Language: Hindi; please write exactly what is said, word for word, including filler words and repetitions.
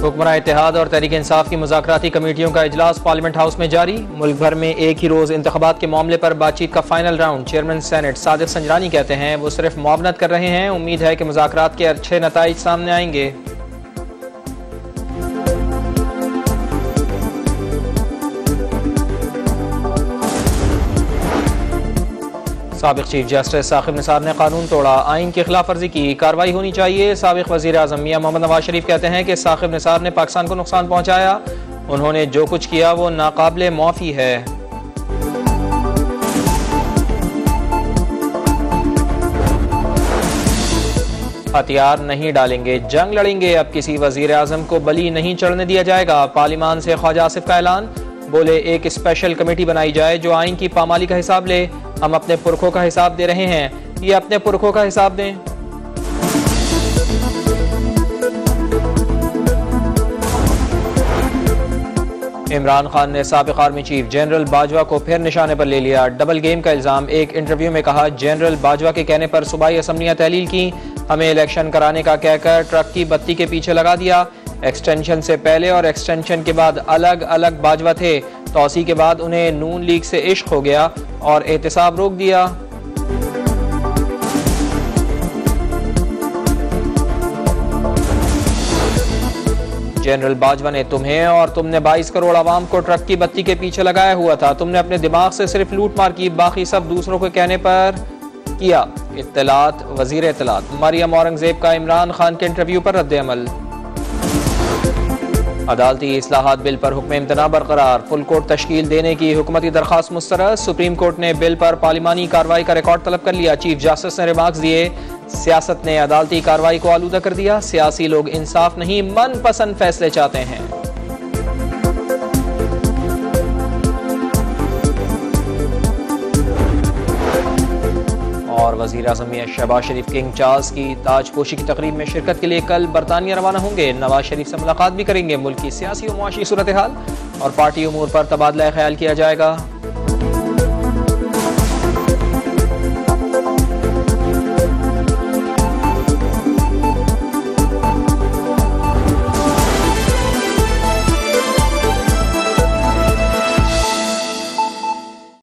हुक्मरान इत्तेहाद और तहरीक इंसाफ की मुज़ाकराती कमेटियों का इजलास पार्लियामेंट हाउस में जारी। मुल्क भर में एक ही रोज़ इंतखाबात के मामले पर बातचीत का final round. Chairman senate Sadiq Sanjrani कहते हैं वो सिर्फ मुआवनत कर रहे हैं। उम्मीद है कि मुज़ाकरात के अच्छे नताइज सामने आएंगे। साबिक चीफ जस्टिस साकिब निसार ने कानून तोड़ा, आइन की खिलाफ वर्जी की, कार्रवाई होनी चाहिए। साबिक वज़ीर आज़म मियां मोहम्मद नवाज शरीफ कहते हैं कि साकिब निसार ने पाकिस्तान को नुकसान पहुंचाया, उन्होंने जो कुछ किया वो नाकाबिले माफ़ी है। हथियार नहीं डालेंगे, जंग लड़ेंगे, अब किसी वज़ीर आज़म को बली नहीं चढ़ने दिया जाएगा। पार्लियामान से ख्वाजा आसिफ का ऐलान, बोले एक स्पेशल कमेटी बनाई जाए जो आइन की पामाली का हिसाब ले। हम अपने पुरखों का हिसाब दे रहे हैं, ये अपने पुरखों का हिसाब दें। इमरान खान ने साबिक आर्मी चीफ जनरल बाजवा को फिर निशाने पर ले लिया, डबल गेम का इल्जाम। एक इंटरव्यू में कहा जनरल बाजवा के कहने पर सूबाई असम्बलियां तहलील की, हमें इलेक्शन कराने का कहकर ट्रक की बत्ती के पीछे लगा दिया। एक्सटेंशन से पहले और एक्सटेंशन के बाद अलग अलग बाजवा थे, तौसी के बाद उन्हें नून लीग से इश्क हो गया और एहतसाब रोक दिया। जनरल बाजवा ने तुम्हें और तुमने बाईस करोड़ आवाम को ट्रक की बत्ती के पीछे लगाया हुआ था, तुमने अपने दिमाग से सिर्फ लूट मार की, बाकी सब दूसरों के कहने पर किया। इत्तलात वजीर इत्तलात मरियम औरंगजेब का इमरान खान के इंटरव्यू पर रद्द अमल। अदालती इस्लाहात बिल पर हुक्म इम्तना बरकरार, फुल कोर्ट तश्कील देने की हुकूमती दरख्वास्त मुस्तरद। सुप्रीम कोर्ट ने बिल पर पार्लिमानी कार्रवाई का रिकॉर्ड तलब कर लिया। चीफ जस्टिस ने रिमार्क्स दिए, सियासत ने अदालती कार्रवाई को आलूदा कर दिया, सियासी लोग इंसाफ नहीं मन पसंद फैसले चाहते हैं। और वज़ीर आज़म शहबाज शरीफ किंग चार्ल्स की ताजपोशी की तकरीब में शिरकत के लिए कल बरतानिया रवाना होंगे। नवाज शरीफ से मुलाकात भी करेंगे। मुल्क की सियासी और मुआशी सूरत हाल और पार्टी उमूर पर तबादला ख्याल किया जाएगा।